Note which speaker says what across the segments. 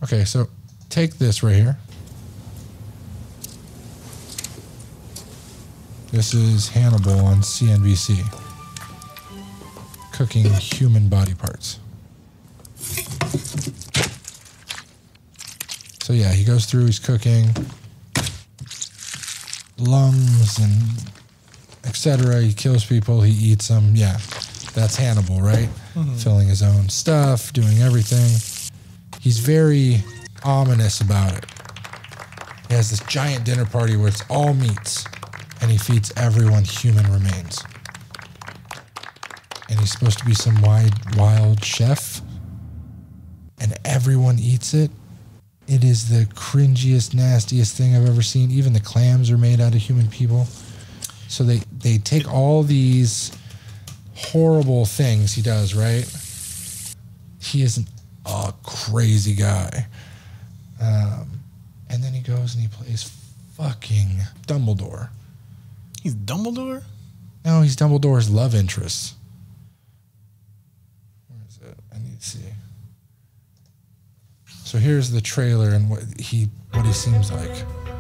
Speaker 1: Okay, so take this right here. This is Hannibal on CNBC. Cooking human body parts. So yeah, he goes through, he's cooking lungs and etc. He kills people, he eats them. Yeah, that's Hannibal, right? Filling his own stuff, doing everything. He's very ominous about it. He has this giant dinner party where it's all meats, and he feeds everyone human remains. And he's supposed to be some wild chef, and everyone eats it. It is the cringiest, nastiest thing I've ever seen. Even the clams are made out of human people. So they take all these horrible things he does, right? He is a crazy guy. And then he goes and he plays fucking Dumbledore.
Speaker 2: He's Dumbledore?
Speaker 1: No, he's Dumbledore's love interest. Where is it? I need to see. So here's the trailer and what he seems like.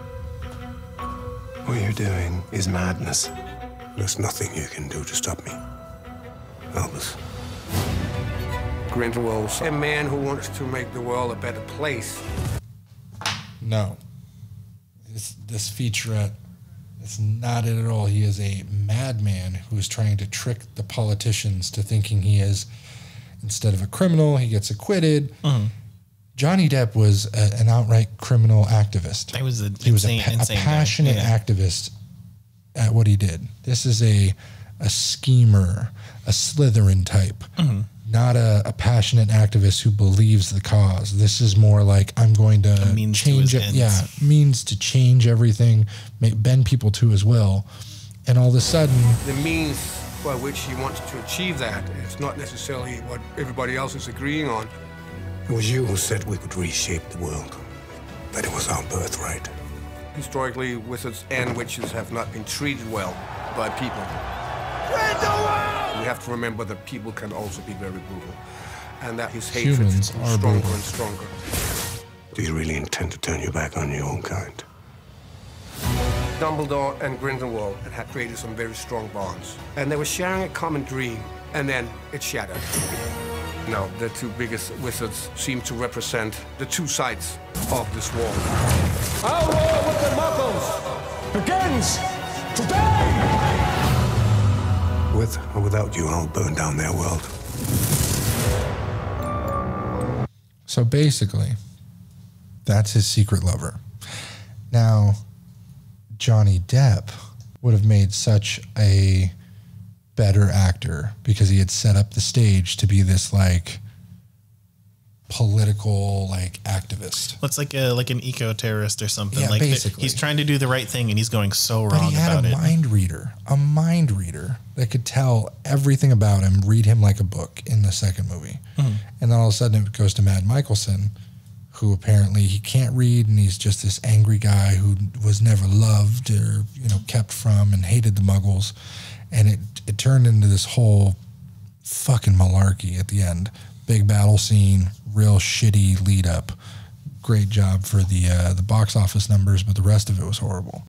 Speaker 3: What you're doing is madness. There's nothing you can do to stop me. Albus.
Speaker 4: Grindelwald's a man who wants to make the world a better place.
Speaker 1: No. This featurette is not it at all. He is a madman who is trying to trick the politicians to thinking he is, instead of a criminal, he gets acquitted. Johnny Depp was an outright criminal activist.
Speaker 2: He was a
Speaker 1: passionate activist at what he did. This is a schemer, a Slytherin type, not a passionate activist who believes the cause. This is more like, I'm going to change it. Yeah, means to change everything, bend people to his will. And all of a sudden,
Speaker 4: the means by which he wants to achieve that is not necessarily what everybody else is agreeing on.
Speaker 3: It was you who said we could reshape the world. That it was our birthright.
Speaker 4: Historically, wizards and witches have not been treated well by people. We have to remember that people can also be very brutal, and that his hatred is stronger and stronger.
Speaker 3: Do you really intend to turn your back on your own kind?
Speaker 4: Dumbledore and Grindelwald had created some very strong bonds, and they were sharing a common dream, and then it shattered. Now, the two biggest wizards seem to represent the two sides of this war.
Speaker 5: Our war with the Muggles begins today!
Speaker 3: With or without you, I'll burn down their world.
Speaker 1: so basically, that's his secret lover. Now, Johnny Depp would have made such a better actor because he had set up the stage to be this like political like activist.
Speaker 2: Looks like an eco-terrorist or something.
Speaker 1: Yeah,
Speaker 2: like
Speaker 1: basically.
Speaker 2: He's trying to do the right thing and he's going so
Speaker 1: But
Speaker 2: wrong
Speaker 1: he had
Speaker 2: about
Speaker 1: a mind reader that could tell everything about him, read him like a book in the second movie. And then all of a sudden it goes to Matt Mickelson, who apparently he can't read, and he's just this angry guy who was never loved or, you know, kept from and hated the Muggles. And it turned into this whole fucking malarkey at the end. Big battle scene, real shitty lead up. Great job for the box office numbers, but the rest of it was horrible.